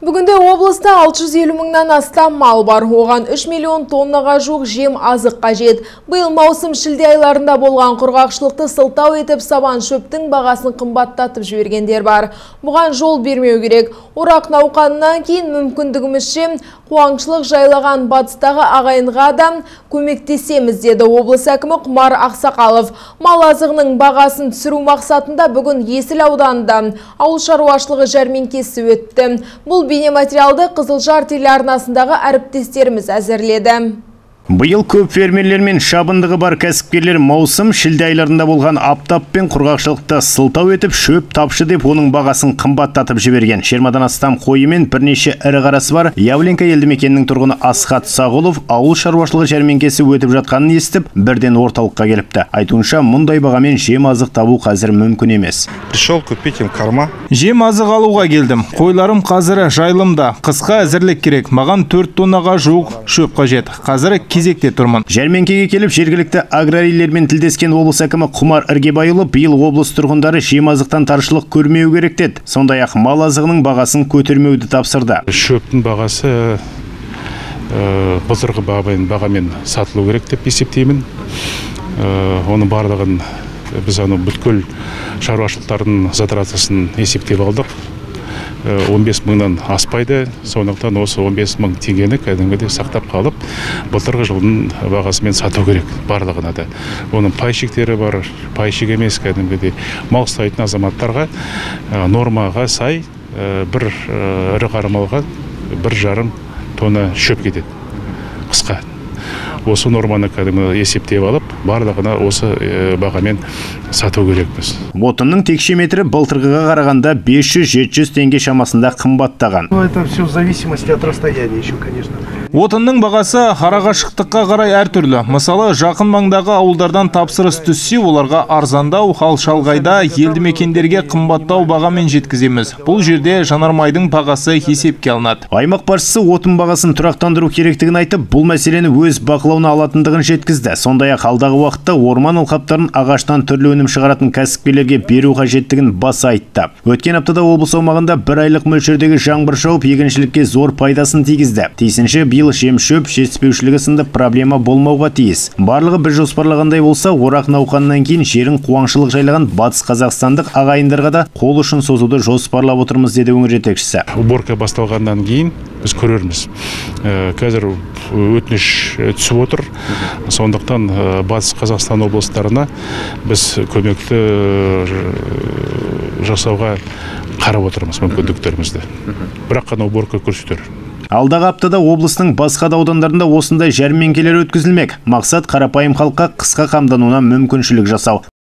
Бүгінде облыста 650 мыңнан астам мал бар. Оған 3 миллион тоннаға жуық жем азық қажет. Биыл маусым шілде айларында болған құрғақшылықты сылтау етіп, сабан шөптің бағасын қымбаттатып жібергендер бар. Бұған жол бермеу керек. Орақ науқанынан кейін мүмкіндігімізше қуаңшылық жайлаған батыстағы ағайынға да көмектесеміз, деді облыс әкімі Құмар Ақсақалов. Мал азығының бағасын түсіру мақсатында бүгін Есіл ауданында ауыл шаруашылығы жәрмеңкесі өтті. Бұл бейнематериалды Қызылжар телеарнасындағы әріптестеріміз әзірледі. Биыл көп фермерлер мен шабындығы бар кәсіпкерлер маусым шілде айларында болған аптап пен құрғақшылықты сылтау етіп, шөп тапшы деп оның бағасын қымбаттатып жіберген. 20-дан астам қойы мен бірнеше ірі қарасы бар Явленка елді мекенінің тұрғыны Асхат Сағұлов ауыл шаруашылығы жәрмеңкесі өтіп жатқанын естіп, бірден орталыққа келіпті. Айтуынша, мұндай бағамен жем азық табу қазір мүмкін емес. Пришел купить им корма. Жем азық алуға келдім. Қойларым қазір жайылымда. Қысқа әзірлік керек. Маған 4 тоннаға жуық шөп қажет. Қазір кезекте тұрмын. Жәрмеңкеге келіп, жергілікті аграрийлермен тілдескен облыс әкімі Құмар Іргебайұлы биыл облыс тұрғындары жем азықтан таршылық көрмеу керек деді. Сондай-ақ мал азығының бағасын көтермеуді тапсырды. Шөптің бағасы былтырғы бағамен сатылу керек деп есептеймін. Оның барлығын біз бүткіл шаруашылықтардың затратасын есептеп алдық. 15 мыңнан аспайды, сондықтан осы 15 мың теңгені кәдімгідей сақтап қалып, былтырғы жылдың бағасымен сату керек барлығына да. Оның пайшектері бар, пайшек емес кәдімгідей мал ұстайтын азаматтарға нормаға сай бір ірі қара малға 1,5 тонна шөп кетеді қысқа. Осы норманы кәдімгі есептеп алып, барлығына осы бағамен сату керекпіз. Отынның текше метрі былтырғыға қарағанда 500-700 теңге шамасында қымбаттаған. Это все в зависимости от расстояния еще, конечно. Отынның бағасы арақашықтыққа қарай әртүрлі. Мысалы, жақын маңдағы ауылдардан тапсырыс түссе, оларға арзандау, ал шалғайда елді мекендерге қымбаттау бағамен жеткіземіз. Бұл жерде жанармайдың бағасы есепке алынады. Аймақ басшысы отын бағасын тұрақтандыру керектігін айтып, бұл мәселені өз бақылауына алатындығын жеткізді. Сондай-ақ алдағы уақытта орман алқаптарын ағаштан түрлі өнім шығаратын кәсіпкерлерге беру қажеттігін баса айтты. Өткен аптада облыс аумағында 1 айлық мөлшердегі жаңбыр жауып, егіншілікке зор пайдасын тигізді. Тиісінше биыл жем-шөп жетіспеушілігі сынды проблема болмауға тиіс. Барлығы біз жоспарлағандай болса, орақ науқанынан кейін жерін қуаңшылық жайлаған батыс қазақстандық ағайындарға да қол ұшын созуды жоспарлап отырмыз, деді өңір жетекшісі. Уборка басталғаннан кейін біз көрерміз. Қазір өтініш түсіп отыр. Сондықтан батыс Қазақстан облыстарына біз көмекті жасауға қарап отырмыз мүмкіндіктерімізді. Бірақ қана уборка көрсетер. Алдағы аптада облыстың басқа да аудандарында осындай жәрмеңкелер өткізілмек. Мақсат қарапайым халыққа қысқа қамдануына мүмкіншілік жасау.